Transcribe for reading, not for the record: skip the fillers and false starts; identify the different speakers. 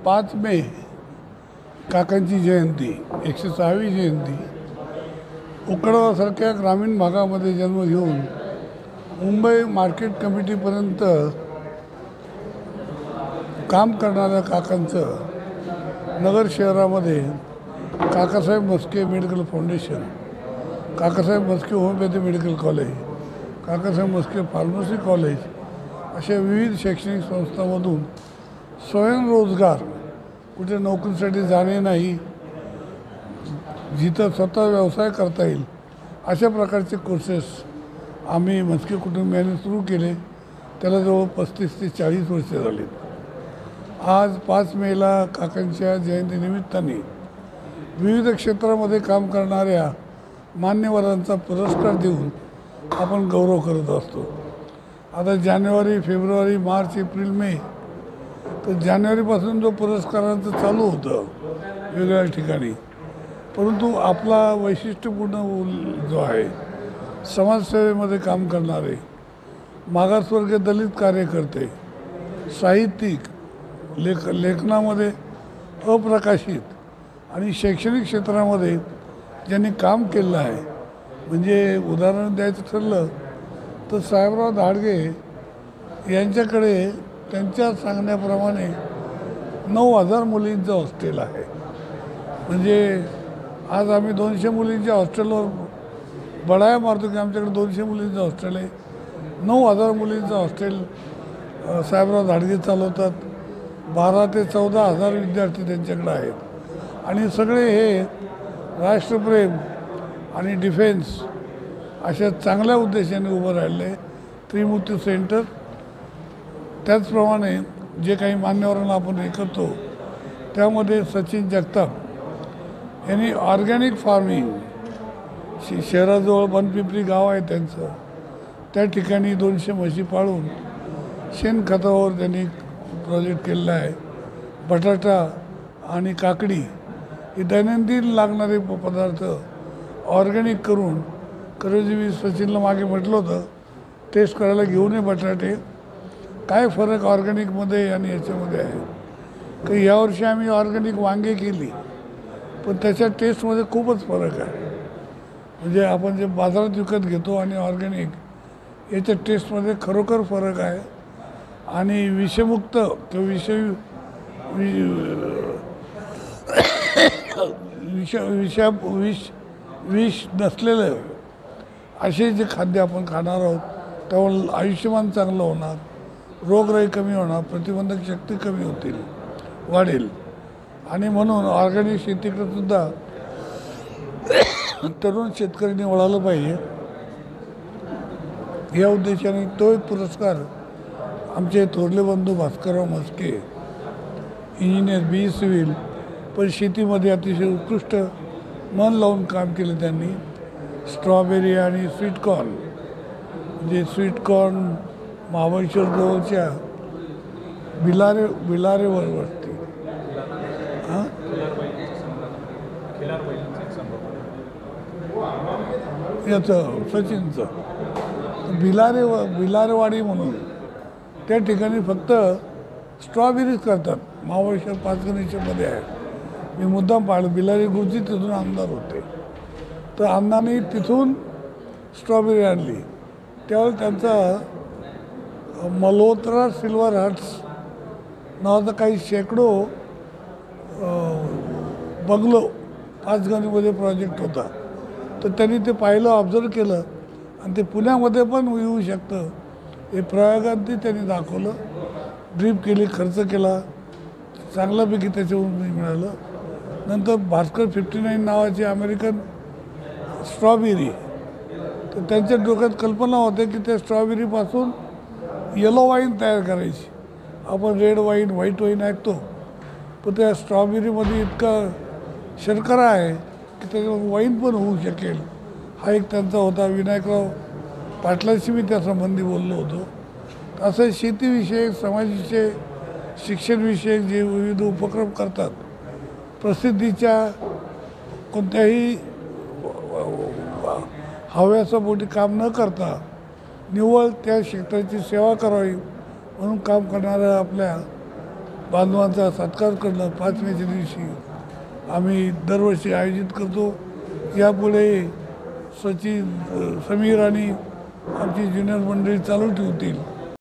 Speaker 1: 5 मे काकांची जयंती 106वी जयंती उकडवासारख्या ग्रामीण भागामध्ये जन्म घेऊन मुंबई मार्केट कमिटीपर्यंत काम करणाऱ्या काकांचं नगर शहरामध्ये Kakasaheb Mhaske medical foundation, Kakasaheb Mhaske homeopathy medical college, Kakasaheb Mhaske pharmacy college अशा विविध शैक्षणिक संस्थांमधून स्वयंरोजगार, कुठे नोकरीसाठी जाणे नाही, जिथं स्वतः व्यवसाय करता येईल अशा प्रकारचे कोर्सेस आम्ही म्हस्के कुटुंबियांनी सुरू केले. त्याला जवळ 35 ते 40 वर्षे झाली. आज 5 मेला काकांच्या जयंतीनिमित्ताने विविध क्षेत्रामध्ये काम करणाऱ्या मान्यवरांचा पुरस्कार देऊन आपण गौरव करत असतो. आता जानेवारी, फेब्रुवारी, मार्च, एप्रिल, मे, तर जानेवारीपासून जो पुरस्कारांचं चालू होतं वेगवेगळ्या ठिकाणी, परंतु आपला वैशिष्ट्यपूर्ण जो आहे समाजसेवेमध्ये काम करणारे मागासवर्गीय दलित कार्यकर्ते, साहित्यिक, लेखनामध्ये अप्रकाशित आणि शैक्षणिक क्षेत्रामध्ये ज्यांनी काम केलं आहे, म्हणजे उदाहरण द्यायचं ठरलं तर साहेबराव धाडगे यांच्याकडे त्यांच्या सांगण्याप्रमाणे 9,000 मुलींचं हॉस्टेल आहे. म्हणजे आज आम्ही 200 मुलींच्या हॉस्टेलवर बढाया मारतो की आमच्याकडे 200 मुलींचं हॉस्टेल आहे. 9,000 मुलींचं हॉस्टेल साहेबराव धाडगे चालवतात. 12,000 ते 14,000 विद्यार्थी त्यांच्याकडे आहेत आणि सगळे हे राष्ट्रप्रेम आणि डिफेन्स अशा चांगल्या उद्देशाने उभं राहिलं. त्रिमूर्ती सेंटर, त्याचप्रमाणे जे काही मान्यवरांना आपण हे करतो त्यामध्ये सचिन जगताप यांनी ऑर्गॅनिक फार्मिंग, शहराजवळ बनपिंपरी गाव आहे त्यांचं, त्या ठिकाणी 200 म्हशी पाळून शेणखतावर त्यांनी प्रोजेक्ट केलेला आहे. बटाटा आणि काकडी हे दैनंदिन लागणारे पदार्थ ऑर्गॅनिक करून, खरंच मी सचिनला मागे म्हटलं होतं टेस्ट करायला घेऊन ये बटाटे, काय फरक ऑर्गॅनिकमध्ये आणि याच्यामध्ये आहे. की यावर्षी आम्ही ऑर्गॅनिक वांगे केली, पण त्याच्या टेस्टमध्ये खूपच फरक आहे. म्हणजे आपण जे बाजारात विकत घेतो आणि ऑर्गॅनिक याच्या टेस्टमध्ये खरोखर फरक आहे. आणि विषमुक्त किंवा विष नसलेलं असे जे खाद्य आपण खाणार आहोत त्यामुळे आयुष्यमान चांगलं होणार, रोगराई कमी होणार, प्रतिबंधक शक्ती कमी होतील, वाढेल. आणि म्हणून ऑर्गॅनिक शेतीकडे सुद्धा तरुण शेतकऱ्यांनी वळालं पाहिजे. या उद्देशाने तो एक पुरस्कार आमचे थोरले बंधू Bhaskarrao Mhaske, engineer, BE civil, पण शेतीमध्ये अतिशय उत्कृष्ट मन लावून काम केलं त्यांनी. स्ट्रॉबेरी आणि स्वीटकॉर्न, म्हणजे स्वीटकॉर्न महाबळेश्वर जवळच्या बिलारेवर वरती, याचं सचिनचं बिलारेवाडी म्हणून त्या ठिकाणी फक्त स्ट्रॉबेरीज करतात. महाबळेश्वर पाचगणीच्या मध्ये आहे. मी मुद्दाम पाहिलं, बिलारी गुरुजी तिथून आमदार होते, तर अण्णांनी तिथून स्ट्रॉबेरी आणली. त्यावेळेस त्यांचा मल्होत्रा सिल्वर हट्स नावाचा काही शेकडो बंगलो पाचगणीमध्ये प्रोजेक्ट होता. तर त्यांनी ते पाहिलं, ऑब्झर्व केलं आणि ते पुण्यामध्ये पण येऊ शकतं हे प्रयोगांनी त्यांनी दाखवलं. ड्रीप केली, खर्च केला, चांगल्यापैकी त्याच्यावरून मिळालं. नंतर भास्कर 59 नावाची अमेरिकन स्ट्रॉबेरी, तर त्यांच्या डोक्यात कल्पना होते की त्या स्ट्रॉबेरीपासून येलो वाईन तयार करायची. आपण रेड वाईन, व्हाईट वाईन ऐकतो, पण त्या स्ट्रॉबेरीमध्ये इतका शर्करा आहे की त्याच्यावर वाईन पण होऊ शकेल. हा एक त्यांचा होता. विनायकराव पाटलाशी मी त्या संबंधी बोललो होतो. असं शेतीविषयक, समाजविषयक, शिक्षणविषयक जे विविध उपक्रम करतात, प्रसिद्धीच्या कोणत्याही हव्यासापोटी काम न करता निव्वळ त्या क्षेत्राची सेवा करावी म्हणून काम करणाऱ्या आपल्या बांधवांचा सत्कार करणं 5 मेच्या दिवशी आम्ही दरवर्षी आयोजित करतो. यापुढे सचिन, समीर आणि आमची ज्युनियर मंडळी चालू ठेवतील.